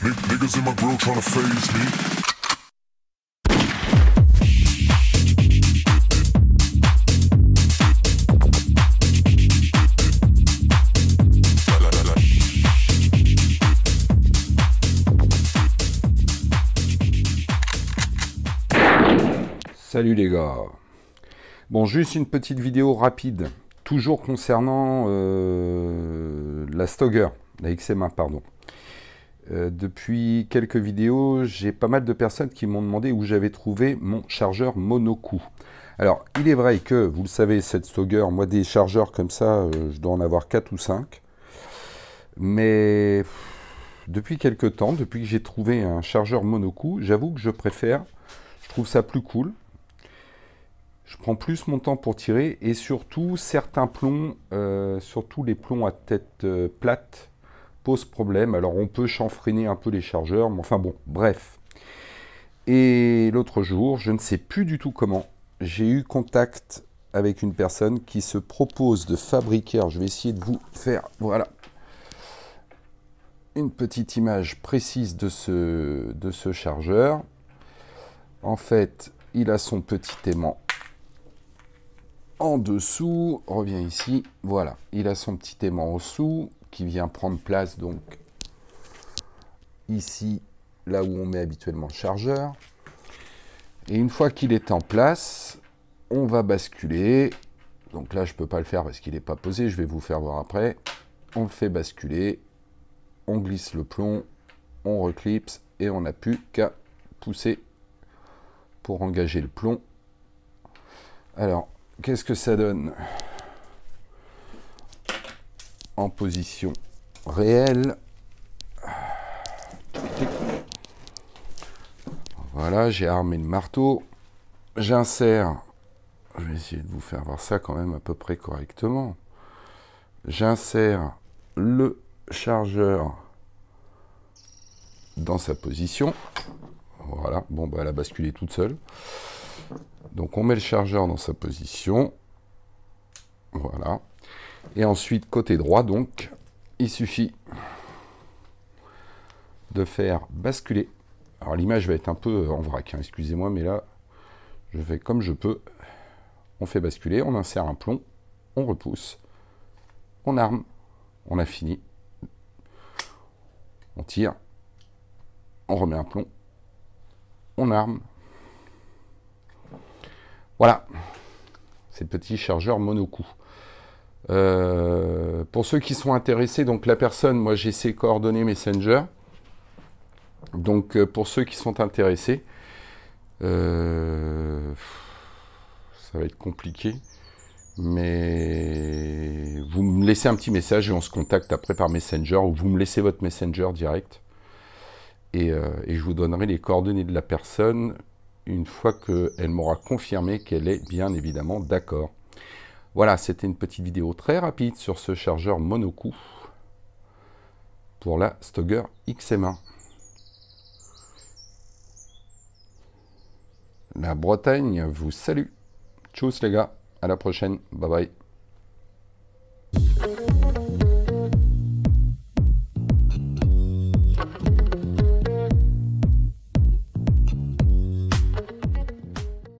Niggas in my grill tryna phase me. Salut les gars. Bon, juste une petite vidéo rapide, toujours concernant la Stoger, la XM1, pardon. Depuis quelques vidéos, j'ai pas mal de personnes qui m'ont demandé où j'avais trouvé mon chargeur mono-coup. Alors, il est vrai que, vous le savez, cette Stoger, moi des chargeurs comme ça, je dois en avoir 4 ou 5. Mais depuis quelques temps, depuis que j'ai trouvé un chargeur mono-coup, j'avoue que je préfère, je trouve ça plus cool. Je prends plus mon temps pour tirer et surtout certains plombs, surtout les plombs à tête plate, posent problème. Alors on peut chanfreiner un peu les chargeurs, mais enfin bon, bref. Et l'autre jour, je ne sais plus du tout comment, j'ai eu contact avec une personne qui se propose de fabriquer, alors je vais essayer de vous faire, voilà, une petite image précise de ce chargeur. En fait, il a son petit aimant en dessous, revient ici, voilà, il a son petit aimant en dessous qui vient prendre place donc ici, là où on met habituellement le chargeur. Et une fois qu'il est en place, on va basculer. Donc là, je ne peux pas le faire parce qu'il n'est pas posé, je vais vous faire voir après. On le fait basculer, on glisse le plomb, on reclipse et on n'a plus qu'à pousser pour engager le plomb. Alors, qu'est-ce que ça donne en position réelle? Voilà, j'ai armé le marteau. J'insère, je vais essayer de vous faire voir ça quand même à peu près correctement. J'insère le chargeur dans sa position. Voilà, bon, bah, elle a basculé toute seule. Donc on met le chargeur dans sa position. Voilà. Et ensuite, côté droit, donc, il suffit de faire basculer. Alors l'image va être un peu en vrac, hein, excusez-moi, mais là, je fais comme je peux. On fait basculer, on insère un plomb, on repousse, on arme, on a fini. On tire, on remet un plomb, on arme. Voilà, c'est le petit chargeur mono-coup. Pour ceux qui sont intéressés, donc la personne, moi j'ai ses coordonnées Messenger. Donc pour ceux qui sont intéressés, ça va être compliqué. Mais vous me laissez un petit message et on se contacte après par Messenger, ou vous me laissez votre Messenger direct. Et je vous donnerai les coordonnées de la personne une fois qu'elle m'aura confirmé qu'elle est bien évidemment d'accord. Voilà, c'était une petite vidéo très rapide sur ce chargeur mono-coup pour la Stoger XM1. La Bretagne vous salue. Tchuss les gars, à la prochaine, bye bye.